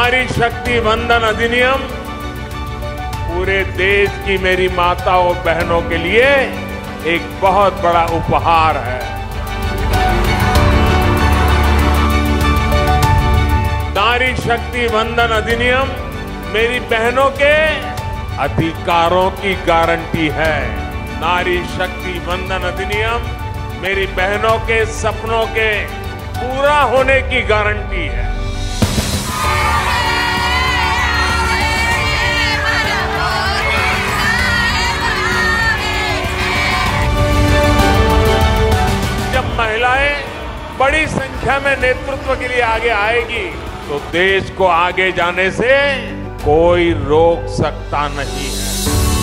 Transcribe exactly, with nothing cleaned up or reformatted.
नारी शक्ति वंदन अधिनियम पूरे देश की मेरी माताओं बहनों के लिए एक बहुत बड़ा उपहार है। नारी शक्ति वंदन अधिनियम मेरी बहनों के अधिकारों की गारंटी है। नारी शक्ति वंदन अधिनियम मेरी बहनों के सपनों के पूरा होने की गारंटी है। जब महिलाएं बड़ी संख्या में नेतृत्व के लिए आगे आएगी तो देश को आगे जाने से कोई रोक सकता नहीं है।